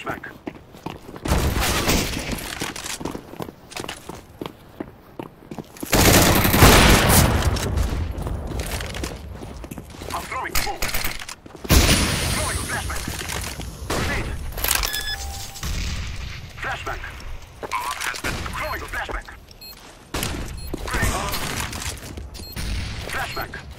flashback. I'm throwing smoke. Throwing flashback. Grenade. Flashback. Throwing flashback. Grenade. Flashback.